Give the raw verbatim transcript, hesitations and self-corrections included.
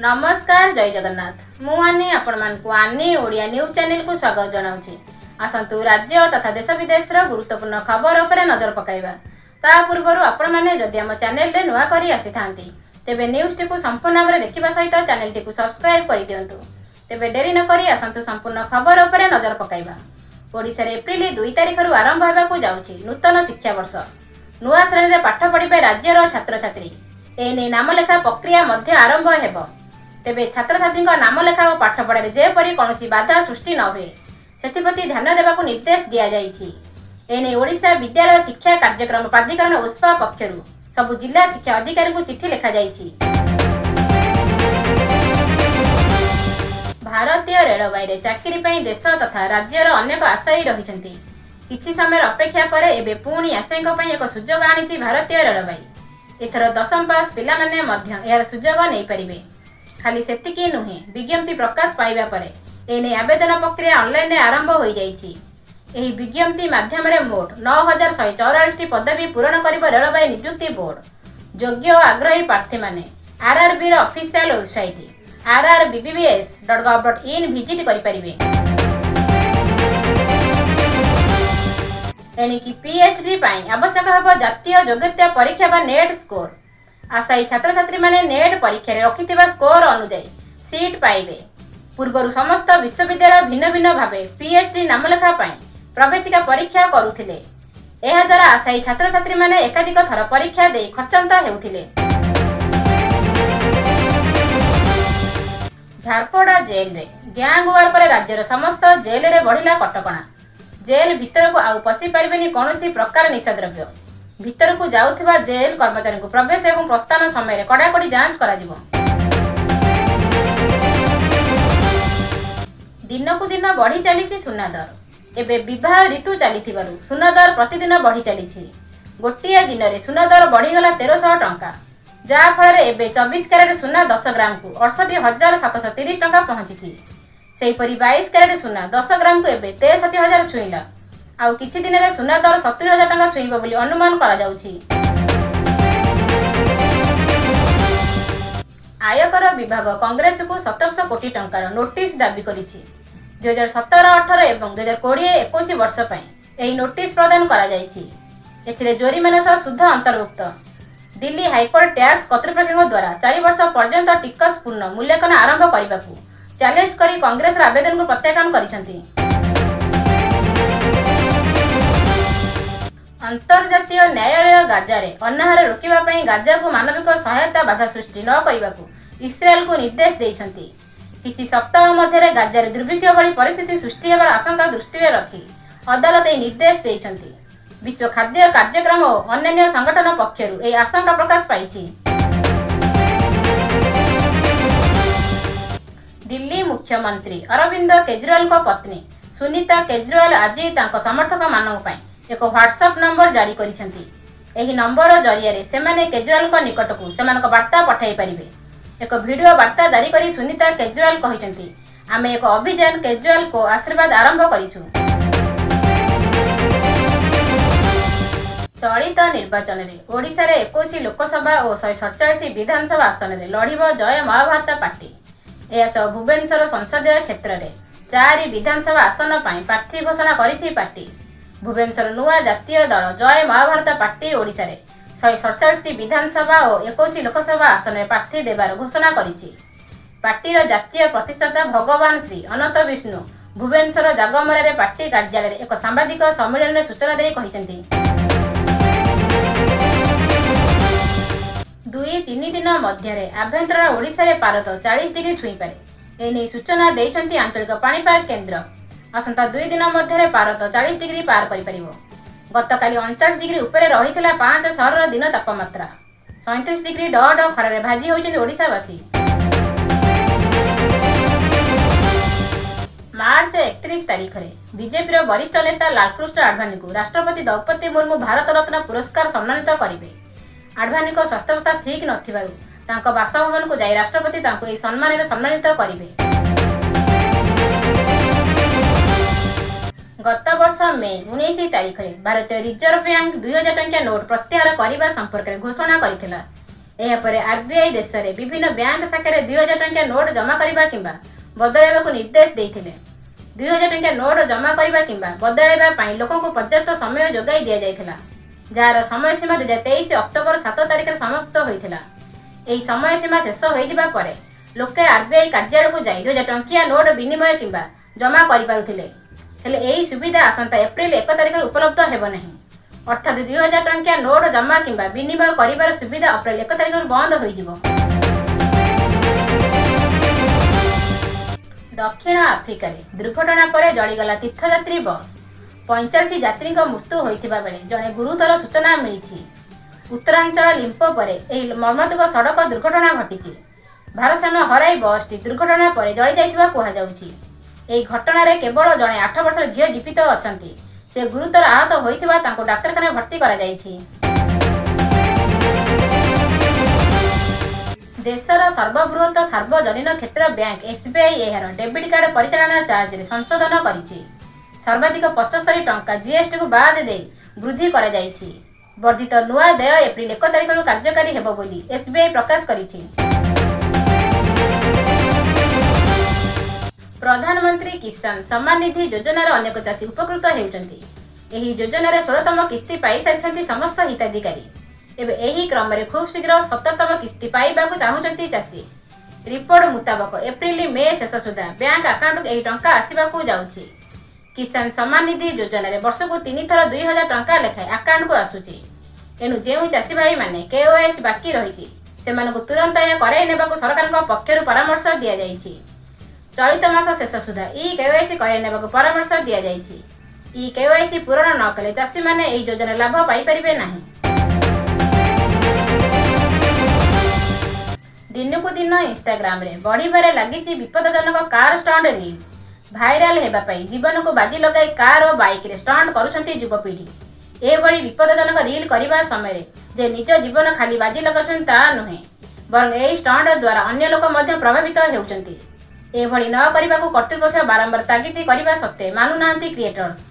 नमस्कार जय जगन्नाथ मुझे आपण आनी ओडिया न्यूज चैनल को स्वागत जनाऊँगी। आसतु राज्य तथा देश विदेश गुरुत्वपूर्ण खबर उपर नजर पकाइबा। ता पूर्व आपण मैंने जदि आम चैनल रे नुआ करी आसी थांती तेबे न्यूज टी को संपूर्ण भाव देखा सहित चैनल टी को सब्सक्राइब कर दिंतु। तेबे डेरी न करी आसतु संपूर्ण खबर उपर नजर पकाइबा। ओडिशा रे एप्रिल दुई तारिख रु आरंभ होगा जाउछि नूतन शिक्षा वर्ष। नुआ श्रेणी रे पाठ पढ़िबे राज्यर छात्र छात्री। एने नामलेखा प्रक्रिया मध्य आरंभ हेबो। तेबे छात्र छात्री नाम लेखा और पाठ पढ़ारे जेपरी कौन बाधा सृष्टि न हुए से ध्यान देवाक निर्देश दि जाइछि। एने ओडिशा विद्यालय शिक्षा कार्यक्रम प्राधिकरण उस्पा पक्षरु सबु जिला शिक्षा अधिकारी को चिठी लिखा जाइछि। भारतीय रेलवे चाकरी पई देश तथा राज्यर अनेक आशायी रहिछन्ति। किछि समय अपेक्षा पर एबे पुणी आशायीक पई एक सुजोग आनिछि भारतीय रेलवे। एथर दशम पास पिला माने मध्य यार सुजोग नै परिबे। खाली सेतिकी नुहे विज्ञप्ति प्रकाश पाइबा परे एने आवेदन प्रक्रिया ऑनलाइन आरंभ हो जाइछि। एही विज्ञप्ति माध्यम रे मोट नौ हजार एक सौ चौवालीस टी पदवी पूरण करिब रेलवे नियुक्ति बोर्ड। योग्य और आग्रही प्रार्थी माने आरआरबी र official website R R B B B S dot gov dot in visit करि परिबे। एणिकी पीएचडी पई आवश्यक हबो जातीय योग्यता परीक्षा बा नेट स्कोर। आशायी छात्र छात्री माने नेट परीक्षा रे रखिथिबा स्कोर अनुसार सीट पाइबे। पूर्वरु समस्त विश्वविद्यालय भिन्न भिन्न भावे पीएचडी नामलेखा पई प्रवेशिका परीक्षा करुथिले। एहा द्वारा आशायी छात्र छात्री माने एकाधिक थर परीक्षा दे खर्चांत हेउथिले। झारपड़ा जेल रे गैंग वार पर राज्यर समस्त जेल रे बढ़िला कटकणा। जेल भीतर को आउ पसी परिबेनी कोनोसी प्रकार निषेधद्रव्य। भीतर को जाउथिबा जेल कर्मचारी को प्रवेश एवं प्रस्थान समय कड़ाकड़ी जांच करा जिवो। दिन को दिन बढ़ी चली सुना दर। एबे विवाह ऋतु चली सुना दर प्रतिदिन बढ़ी चली। गोटे दिन में सुना दर बढ़ीगला तेरह टंका जहाँ फल एबे चौबीस कैरेट सुना दस ग्राम को अड़सठ हजार सातश तीस टंका पहुंची। सेहीपरि बाईस कैरेट सुना दस ग्राम को एबे तेसठ हजार छुईला। आउ किछि दिन रे सुना दर सत्तर हजार टंका छुईब बोली अनुमान करा जाउछि। आयकर विभाग कांग्रेस को सत्रश कोटी टंकार नोटिस दाबी करिछि। दुई हजार सतर अठर एवं दुई हजार कोड़े एकुश वर्ष पई एही नोटिस प्रदान करा जाइछि। एथिरे जोरिमाना सह सुध अंतर्भुक्त। दिल्ली हाईकोर्ट टैक्स कर्तृपक्षों द्वारा चार वर्ष पर्यंत टिकस पूर्ण मूल्यांकन आरंभ करने चैलेंज करी कांग्रेस आवेदन को प्रत्याख्यान करिसेंति। अंतर्जातीय न्यायालय गाजा रे अनाहार रोकिबा पई गाजा को मानविक सहायता बाधा सृष्टि न करबाकू इस्राएल को निर्देश देइछंती। किछि सप्ताह मध्य गाजा रे दुर्भिक्ष भली परिस्थिति सृष्टि हेबार आशंका दृष्टि रे रखी अदालत ए निर्देश देइछंती। विश्व खाद्य कार्यक्रम और अन्य संगठन पक्षरु ए आशंका प्रकाश पाइछि। दिल्ली मुख्यमंत्री अरविंद केजरीवाल को पत्नी सुनीता केजरीवाल आज तांको समर्थक मानक पई एक व्हाट्सएप नंबर जारी करिसेंति। एही नंबर जरिया रे सेमाने केजरीवाल को निकट को सेमानक वार्ता पठाई परिबे। एक वीडियो वार्ता जारी करी सुनीता केजरीवाल कहिसेंति आमे एक अभियान केजरीवाल को आशीर्वाद आरंभ करिछु। चलित निर्वाचन रे ओडिशा रे इक्कीस लोकसभा और एक सौ सैंतालीस विधानसभा आसन रे लढिबो जय महाभारत पार्टी। एसो भुवनेश्वर संसदीय क्षेत्र रे चार विधानसभा आसन पई प्रार्थी घोषणा करिछि पार्टी। भुवनेश्वर नुआ जातीय दल जय महाभारत पार्टी ओडिशा रे एक सौ सैंतालीस विधानसभा और इक्कीस लोकसभा आसन रे प्रार्थी देबार घोषणा करिछि। पार्टीर जातीय प्रतिष्ठाता भगवान श्री अनंत विष्णु भुवनेश्वर जागमरा रे पार्टी कार्यालय रे एक सांबादिक सम्मेलन रे सूचना देई कहिसेंति दुई तीन दिन मध्य आभ्यंतर ओडिशा रे पारद चालीस डिग्री छुई पारे। एने सूचना देइछंती आंचलिक पाणीपाग केन्द्र। आसंता दुई दिन मध्य पारद चालीस डिग्री पार करि परिबो। गतकाली उनचास डिग्री उपरे रहिथिला पांच शहर दिन तापमात्रा। सैंतीस डिग्री डड खरारे भाजी होइछन्ती ओडिशावासी। मार्च एकतीस तारिख रे बीजेपी रो वरिष्ठ नेता लालकृष्ण आडवाणी को राष्ट्रपति द्रौपदी मुर्मू भारत रत्न पुरस्कार सम्मानित करिवे। आडवाणी को स्वास्थ्यावस्था ठीक नथिबारु तांको बासभवन को जाई राष्ट्रपति तांको ए सम्मान रे सम्मानित करिवे। गत वर्ष मे उन्नीस तारिख रे भारतीय रिजर्व बैंक दुई हजार टंकिया नोट प्रत्याहार करने संपर्क में घोषणा करथिला। यापर आरबीआई देश में विभिन्न बैंक शाखा दुई हजार टंकिया नोट जमा करने किंबा बदलैवा निर्देश देते। दुई हजार टंकिया नोट जमा करने किंबा बदलैवा लोक पर्याप्त समय जोगाई दि जाइथिला, जार समय सीमा दुई हजार तेईस अक्टोबर सात तारिख समाप्त होता। यही समय सीमा शेष हो लोके आरबीआई कार्यालय को जाई दुई हजार टंकिया नोट विनिमय किंबा जमा करें, यही सुविधा आसंता एप्रिल एक तारिख उपलब्ध हेब नहीं। अर्थात दुई हजार टंकिया नोट जमा किंबा विनिमय करिबार सुविधा अप्रैल एक तारिख बंद हो। दक्षिण आफ्रिका दुर्घटना पर जलीगला तीर्थयात्री बस, पैंचाश यात्री मृत्यु होता बेले जड़े गुरुतर सूचना मिली। उत्तरांचल लिंपो पर यह मर्मांतक सड़क दुर्घटना घटी। भारसाम्य हराई बसटी दुर्घटना पर जली जाइथिबा कुहा जाउछि। एही घटना केवल जड़े आठ वर्षर झील जीवित अच्छा, से गुरुतर आहत होइथिबा तांको डाक्तरखाना भर्ती करा जाइछि। देशर सर्वबृहत सार्वजनिक क्षेत्र बैंक एसबीआई यार डेबिट कार्ड परिचालन चार्ज रे संशोधन करिछि। सर्वाधिक पचहत्तर टंका जीएसटी को बाद दे वृद्धि करा जाइछि। वर्धित नुआ देय एप्रिल एक तारिख कार्यकारी हेबो बोली एसबीआई प्रकाश करिछि। प्रधानमंत्री किसान सम्मान निधि योजनार अनेक चाषी उपकृत होउछन्ति। एही योजनार षोलतम किस्ती पाई सारिछन्ति समस्त हिताधिकारी। एबे एही क्रम में खूब शीघ्र सतरतम किस्ती पाइबाकु चाहुछन्ति चाषी। रिपोर्ट मुताबक एप्रिल मे शेष सुधा बैंक अकाउंट एही टंका आसिबाकु जाउछि। किसान सम्मान निधि योजना रे वर्ष को तीन थर दुई हजार टंका लेखाएं अकाउंट को आसुछि। एनु जेउ चाषी भाई माने केओआईसी बाकी रहिछि सेमानकु तुरंत या कराई नेबाकु सरकारक पक्षरु परामर्श दिया जाइछि। चलित मास शेष सुधा ई केवाईसी कराई नेबाकु परामर्श दिया जाइछि। ई केवाईसी पूरण न कले चाषी माने एही योजना लाभ पाई परिबे नाही। दिनकु दिन इंस्टाग्राम रे बढ़िबारे लागिछि विपदजनक कार स्टंट रील। भाइराल हेबा पई जीवन को बाजी लगाई कार और बाइक रे स्टंट करूछन्ति युवपीढ़ी। एभली विपदजनक रील करबा समय जे निज जीवन खाली बाजी लगाउछन् ता नुहे, बरं एही स्टंट द्वारा अन्य लोक मध्य प्रभावित हेउछन्ति। एभली न करिबाकु कर्तृपक्ष बारंबार तागिद करबा सत्त्वे मानु नाहंती क्रिएटर्स।